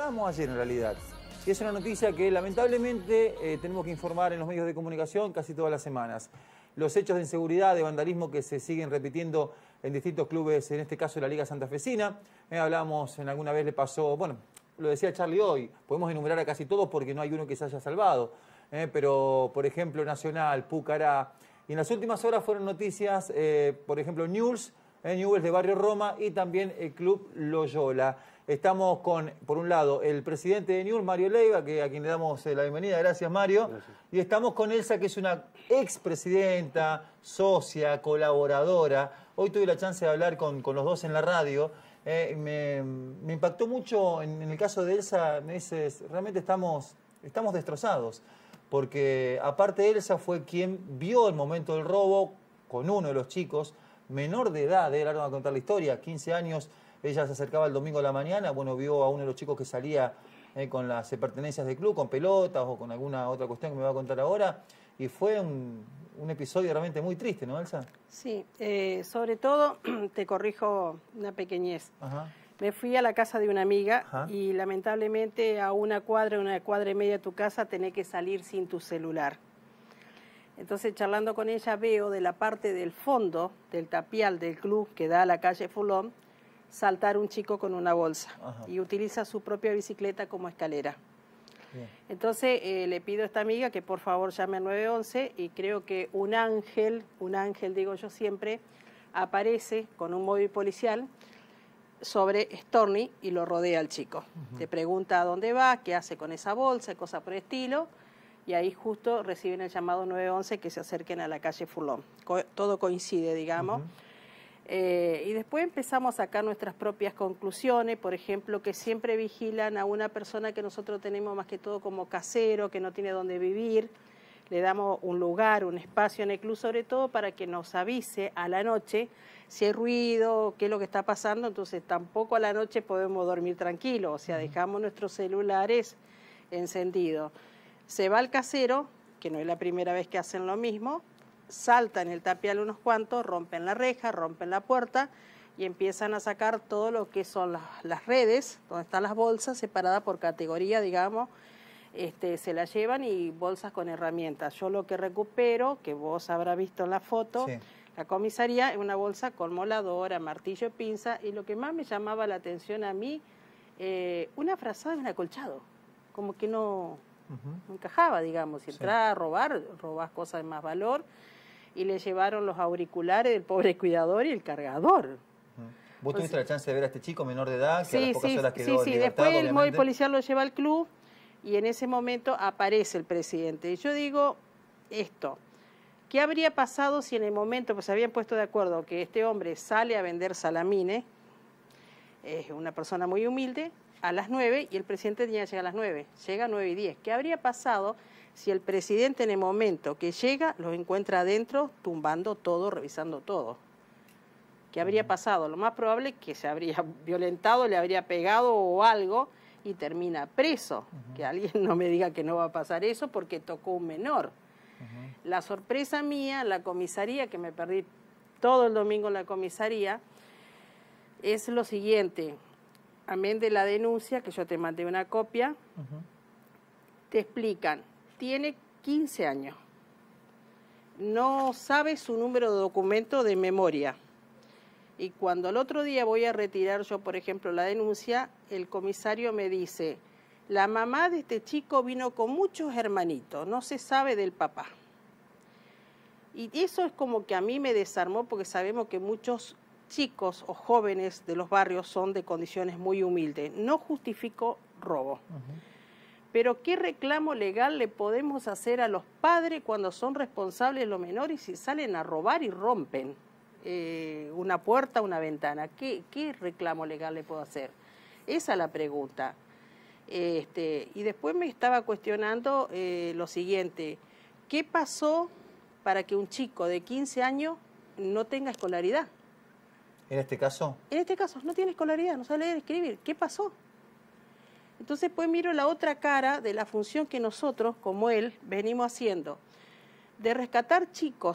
hablábamos ayer en realidad. Y es una noticia que lamentablemente tenemos que informar en los medios de comunicación casi todas las semanas. Los hechos de inseguridad, de vandalismo que se siguen repitiendo en distintos clubes, en este caso la Liga Santafesina. Hablamos, en alguna vez le pasó, bueno, lo decía Charlie hoy, podemos enumerar a casi todos porque no hay uno que se haya salvado. Pero, por ejemplo, Nacional, Pucará. Y en las últimas horas fueron noticias, por ejemplo, Newell's de Barrio Roma y también el Club Loyola. Estamos con, por un lado, el presidente de Newell's, Mario Leiva, a quien le damos la bienvenida. Gracias, Mario. Gracias. Y estamos con Elsa, que es una expresidenta, socia, colaboradora. Hoy tuve la chance de hablar con los dos en la radio. Me impactó mucho, en el caso de Elsa, me dices, realmente estamos destrozados. Porque aparte Elsa fue quien vio el momento del robo con uno de los chicos, menor de edad, ahora va a contar la historia, 15 años, ella se acercaba el domingo a la mañana, bueno, vio a uno de los chicos que salía con las pertenencias del club, con pelotas o con alguna otra cuestión que me va a contar ahora, y fue un episodio realmente muy triste, ¿no, Elsa? Sí, sobre todo, te corrijo una pequeñez. Ajá. Me fui a la casa de una amiga. Ajá. Y lamentablemente a una cuadra y media de tu casa tenés que salir sin tu celular. Entonces, charlando con ella, veo de la parte del fondo del tapial del club que da a la calle Fulón, saltar un chico con una bolsa. Ajá. Y utiliza su propia bicicleta como escalera. Bien. Entonces, le pido a esta amiga que por favor llame al 911 y creo que un ángel digo yo siempre, aparece con un móvil policial sobre Storni y lo rodea al chico. Te pregunta a dónde va, qué hace con esa bolsa, cosas por el estilo, y ahí justo reciben el llamado 911 que se acerquen a la calle Fulón. Todo coincide, digamos. Y después empezamos a sacar nuestras propias conclusiones, por ejemplo, que siempre vigilan a una persona que nosotros tenemos más que todo como casero, que no tiene dónde vivir. Le damos un lugar, un espacio en el club, sobre todo para que nos avise a la noche si hay ruido, qué es lo que está pasando. Entonces tampoco a la noche podemos dormir tranquilos, o sea, dejamos nuestros celulares encendidos. Se va el casero, que no es la primera vez que hacen lo mismo, saltan el tapial unos cuantos, rompen la reja, rompen la puerta y empiezan a sacar todo lo que son las redes, donde están las bolsas separadas por categoría, digamos. Se la llevan y bolsas con herramientas. Yo lo que recupero, que vos habrás visto en la foto, sí. La comisaría es una bolsa con moladora, martillo, pinza, y lo que más me llamaba la atención a mí, una frazada de un acolchado, como que no encajaba, digamos. Si entras a robar, robás cosas de más valor, y le llevaron los auriculares del pobre cuidador y el cargador. ¿Vos tuviste la chance de ver a este chico menor de edad, que a las pocas horas quedó en libertad, después obviamente? El móvil policial lo lleva al club, y en ese momento aparece el presidente. Y yo digo esto, ¿qué habría pasado si en el momento, pues se habían puesto de acuerdo que este hombre sale a vender salamines, es una persona muy humilde, a las 9 y el presidente tenía que llegar a las 9, llega a 9:10. ¿Qué habría pasado si el presidente en el momento que llega los encuentra adentro tumbando todo, revisando todo? ¿Qué habría pasado? Lo más probable es que se habría violentado, le habría pegado o algo, y termina preso. Que alguien no me diga que no va a pasar eso porque tocó un menor. La sorpresa mía, la comisaría, que me perdí todo el domingo en la comisaría, es lo siguiente. Amén de la denuncia, que yo te mandé una copia, te explican, tiene 15 años, no sabe su número de documento de memoria. Y cuando el otro día voy a retirar yo, por ejemplo, la denuncia, el comisario me dice, la mamá de este chico vino con muchos hermanitos, no se sabe del papá. Y eso es como que a mí me desarmó porque sabemos que muchos chicos o jóvenes de los barrios son de condiciones muy humildes. No justifico robo. Pero ¿qué reclamo legal le podemos hacer a los padres cuando son responsables de los menores y salen a robar y rompen una puerta, una ventana? ¿Qué reclamo legal le puedo hacer? Esa es la pregunta. Y después me estaba cuestionando lo siguiente, ¿qué pasó para que un chico de 15 años no tenga escolaridad? ¿En este caso? En este caso, no tiene escolaridad, no sabe leer y escribir. ¿Qué pasó? Entonces, pues miro la otra cara de la función que nosotros, como él, venimos haciendo, de rescatar chicos,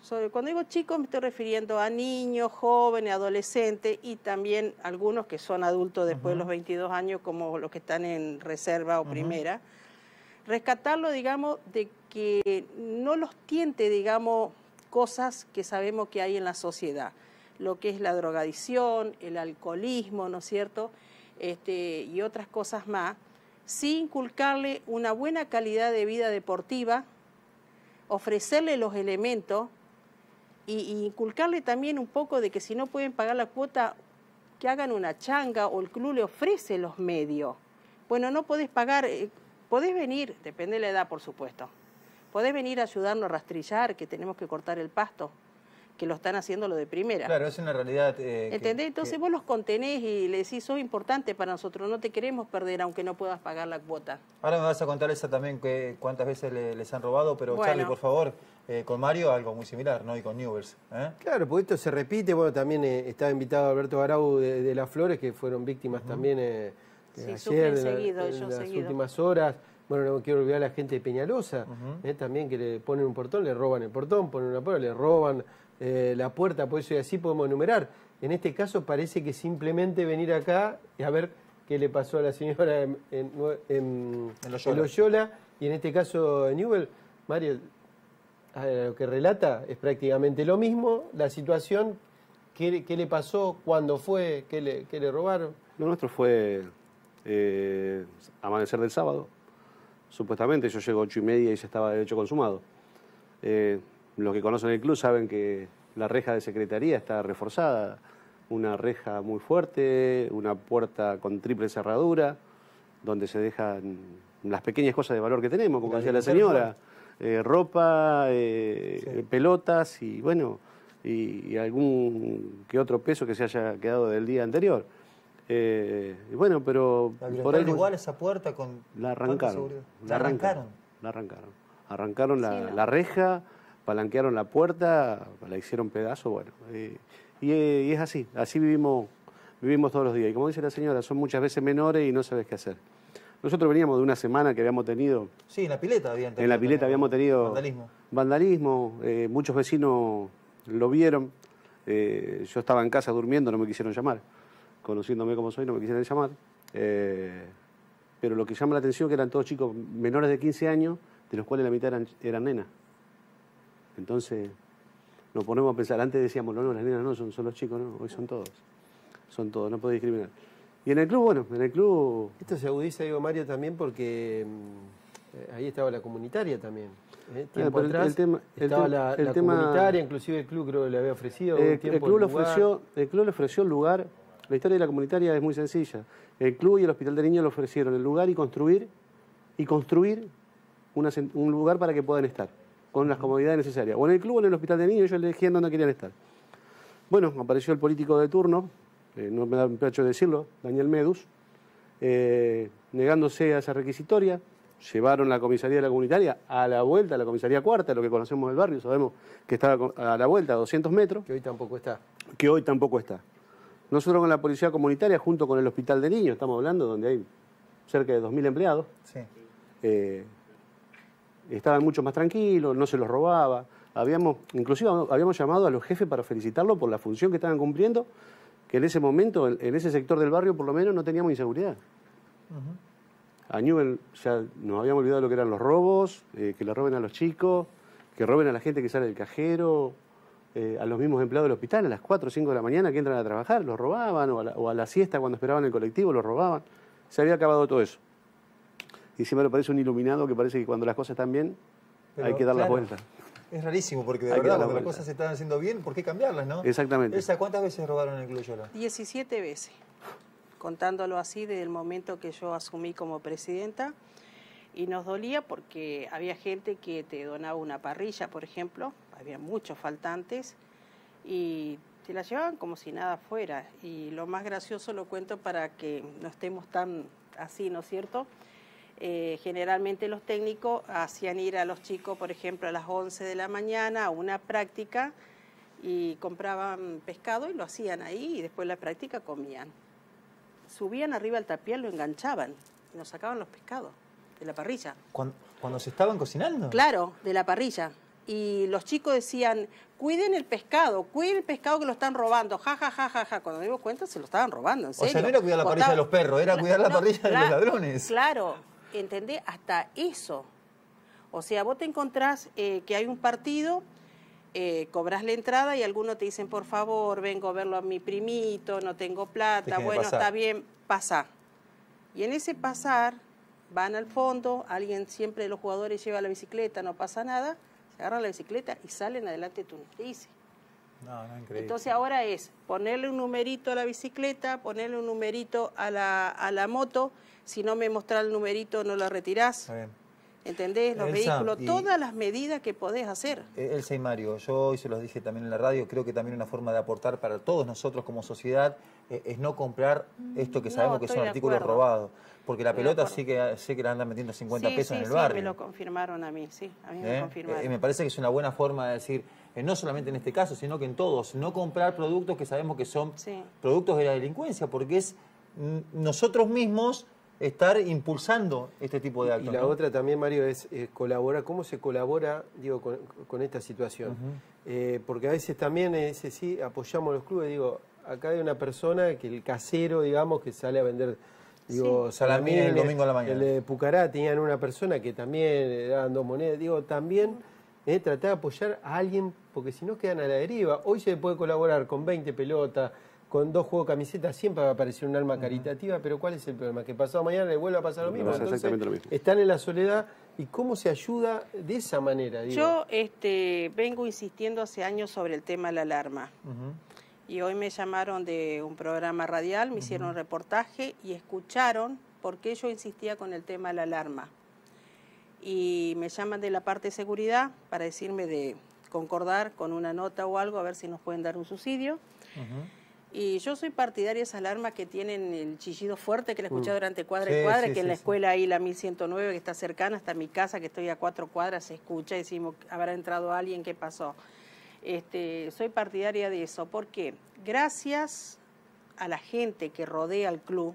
Cuando digo chicos me estoy refiriendo a niños, jóvenes, adolescentes y también algunos que son adultos después de los 22 años, como los que están en reserva o primera. Rescatarlo, digamos, de que no los tiente, digamos, cosas que sabemos que hay en la sociedad. Lo que es la drogadicción, el alcoholismo, ¿no es cierto? Y otras cosas más. Sí inculcarle una buena calidad de vida deportiva, ofrecerle los elementos y inculcarle también un poco de que si no pueden pagar la cuota, que hagan una changa o el club le ofrece los medios. Bueno, no podés pagar, podés venir, depende de la edad por supuesto, podés venir a ayudarnos a rastrillar, que tenemos que cortar el pasto, que lo están haciendo lo de primera. Claro, es una realidad... ¿Entendés? Entonces vos los contenés y le decís, sos importante para nosotros, no te queremos perder aunque no puedas pagar la cuota. Ahora me vas a contar esa también, que cuántas veces les han robado, pero bueno. Charlie, por favor, con Mario algo muy similar, ¿no? Y con Newell's. Claro, porque esto se repite. Bueno, también estaba invitado Alberto Garau de Las Flores, que fueron víctimas también ayer, en las últimas horas. Bueno, no quiero olvidar a la gente de Peñalosa, también que le ponen un portón, le roban el portón, ponen una puerta, le roban la puerta, por eso y así podemos enumerar. En este caso parece que simplemente venir acá y a ver qué le pasó a la señora en Loyola, y en este caso en Newell, Mario, lo que relata es prácticamente lo mismo, la situación, qué le pasó, cuándo fue, qué le robaron. Lo nuestro fue amanecer del sábado. Supuestamente yo llego a 8:30 y ya estaba el hecho consumado. Los que conocen el club saben que la reja de secretaría está reforzada, una reja muy fuerte, una puerta con triple cerradura, donde se dejan las pequeñas cosas de valor que tenemos, como decía la señora, ropa, pelotas y bueno, y algún que otro peso que se haya quedado del día anterior. Bueno, pero por ahí igual esa puerta la arrancaron. Arrancaron sí, la reja, palanquearon la puerta, la hicieron pedazo, bueno. Y es así vivimos todos los días. Y como dice la señora, son muchas veces menores y no sabes qué hacer. Nosotros veníamos de una semana que habíamos tenido... Sí, en la pileta habían tenido. En la pileta habíamos tenido... Vandalismo. Muchos vecinos lo vieron. Yo estaba en casa durmiendo, no me quisieron llamar. Conociéndome como soy, no me quisieron llamar. Pero lo que llama la atención es que eran todos chicos menores de 15 años, de los cuales la mitad eran nenas. Entonces, nos ponemos a pensar, antes decíamos, no, las nenas no, son los chicos, no, hoy son todos. Son todos, no podés discriminar. Y en el club, bueno, en el club... Esto se agudiza, digo, Mario, también porque ahí estaba la comunitaria también. Tiempo atrás estaba la comunitaria, inclusive el club creo que le había ofrecido el club le ofreció el lugar. La historia de la comunitaria es muy sencilla. El club y el Hospital de Niños le ofrecieron el lugar y construir un lugar para que puedan estar, con las comodidades necesarias. O en el club o en el Hospital de Niños, ellos elegían dónde querían estar. Bueno, apareció el político de turno, no me da un pecho decirlo, Daniel Medus, negándose a esa requisitoria. Llevaron la comisaría de la comunitaria a la vuelta, a la comisaría cuarta, lo que conocemos del barrio, sabemos que estaba a la vuelta, a 200 metros. Que hoy tampoco está. Nosotros con la policía comunitaria, junto con el Hospital de Niños, estamos hablando, donde hay cerca de 2.000 empleados, sí. Estaban mucho más tranquilos, no se los robaba. Inclusive habíamos llamado a los jefes para felicitarlos por la función que estaban cumpliendo, que en ese momento, en ese sector del barrio, por lo menos, no teníamos inseguridad. A Newell ya nos habíamos olvidado lo que eran los robos, que le roben a los chicos, que roben a la gente que sale del cajero, a los mismos empleados del hospital a las 4 o 5 de la mañana que entran a trabajar, los robaban, o a la siesta cuando esperaban el colectivo, los robaban. Se había acabado todo eso. Y siempre me parece un iluminado que parece que cuando las cosas están bien, hay que dar la vuelta. Es rarísimo, porque de verdad, cuando las cosas se están haciendo bien, ¿por qué cambiarlas, no? Exactamente. Elsa, ¿cuántas veces robaron en el Club Loyola? 17 veces, contándolo así desde el momento que yo asumí como presidenta. Y nos dolía porque había gente que te donaba una parrilla, por ejemplo, había muchos faltantes, y te la llevaban como si nada fuera. Y lo más gracioso lo cuento para que no estemos tan así, ¿no es cierto? Generalmente los técnicos hacían ir a los chicos, por ejemplo, a las 11 de la mañana a una práctica y compraban pescado y lo hacían ahí y después de la práctica comían. Subían arriba al tapial, lo enganchaban y nos sacaban los pescados de la parrilla. ¿Cuando se estaban cocinando? Claro, de la parrilla. y los chicos decían, cuiden el pescado que lo están robando, ja, ja, ja, ja, ja. Cuando me dimos cuenta se lo estaban robando, en serio. O sea, no era cuidar la parrilla de los perros, era cuidar la parrilla de los ladrones. Claro, ¿entendés? Hasta eso. O sea, vos te encontrás que hay un partido, cobras la entrada y algunos te dicen, por favor, vengo a verlo a mi primito, no tengo plata, bueno, está bien, pasa. Y en ese pasar, van al fondo, alguien siempre de los jugadores lleva la bicicleta, no pasa nada, se agarran la bicicleta y salen adelante de tu nariz. No, increíble. Entonces ahora es ponerle un numerito a la bicicleta, ponerle un numerito a la moto, si no me mostrás el numerito no la retirás. ¿Entendés? Los vehículos, todas las medidas que podés hacer. Elsa y Mario, yo hoy se los dije también en la radio, creo que también una forma de aportar para todos nosotros como sociedad es no comprar esto que sabemos que son artículos robados. Porque la pelota sí que sé que la andan metiendo 50 pesos en el barrio. Sí, me lo confirmaron a mí, sí, a mí me confirmaron. Me parece que es una buena forma de decir, no solamente en este caso, sino que en todos, no comprar productos que sabemos que son productos de la delincuencia, porque es nosotros mismos estar impulsando este tipo de actos. Y la otra también, Mario, es colaborar. ¿Cómo se colabora, digo, con esta situación? Porque a veces también sí, apoyamos a los clubes. Digo, acá hay una persona que el casero, digamos, que sale a vender, digo, salamín el domingo a la mañana. El de Pucará tenían una persona que también le daban 2 monedas. Digo, también tratar de apoyar a alguien, porque si no quedan a la deriva. Hoy se puede colaborar con 20 pelotas, con 2 juegos de camisetas, siempre va a aparecer un alma caritativa, pero ¿cuál es el problema? Que pasado mañana le vuelve a pasar lo mismo. Entonces, exactamente lo mismo. Están en la soledad. ¿Y cómo se ayuda de esa manera? Digo? Yo vengo insistiendo hace años sobre el tema de la alarma. Y hoy me llamaron de un programa radial, me hicieron un reportaje y escucharon por qué yo insistía con el tema de la alarma. Y me llaman de la parte de seguridad para decirme de concordar con una nota o algo, a ver si nos pueden dar un subsidio. Y yo soy partidaria de esas alarmas que tienen el chillido fuerte, que la he escuchado durante cuadra y cuadra, que en la escuela ahí, la 1109, que está cercana, hasta mi casa, que estoy a 4 cuadras, se escucha y decimos, habrá entrado alguien, ¿qué pasó? Soy partidaria de eso, porque gracias a la gente que rodea al club,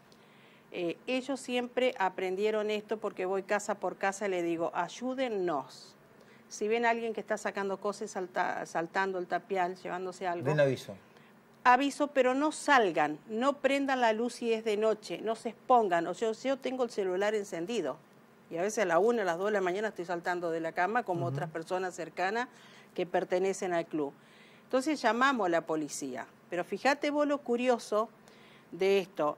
ellos siempre aprendieron esto, porque voy casa por casa y le digo, ayúdennos. Si ven a alguien que está sacando cosas, saltando el tapial, llevándose algo... Den aviso. Aviso, pero no salgan, no prendan la luz si es de noche, no se expongan. O sea, yo tengo el celular encendido y a veces a la 1, a las 2 de la mañana estoy saltando de la cama como otras personas cercanas que pertenecen al club. Entonces llamamos a la policía. Pero fíjate vos lo curioso de esto.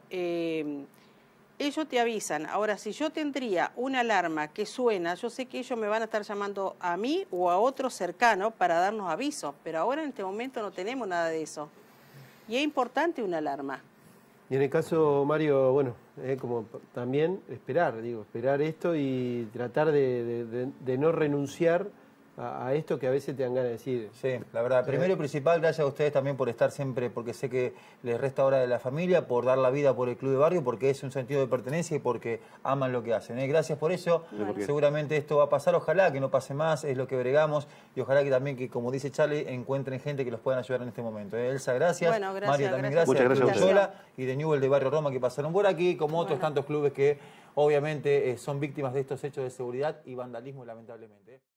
Ellos te avisan. Ahora, si yo tendría una alarma que suena, yo sé que ellos me van a estar llamando a mí o a otro cercano para darnos aviso. Pero ahora en este momento no tenemos nada de eso. Y es importante una alarma. Y en el caso, Mario, bueno, como también esperar esto y tratar de no renunciar a esto que a veces te dan ganas de decir. Sí, la verdad. Primero y principal, gracias a ustedes también por estar siempre, porque sé que les resta ahora de la familia, por dar la vida por el club de barrio, porque es un sentido de pertenencia y porque aman lo que hacen. Gracias por eso. Seguramente esto va a pasar, ojalá que no pase más, es lo que bregamos, y ojalá que también, que como dice Charlie, encuentren gente que los puedan ayudar en este momento. Elsa, gracias. Bueno, gracias. Mario, también gracias. Muchas gracias a ustedes. Y de Newell de Barrio Roma que pasaron por aquí, como otros tantos clubes que obviamente son víctimas de estos hechos de seguridad y vandalismo, lamentablemente.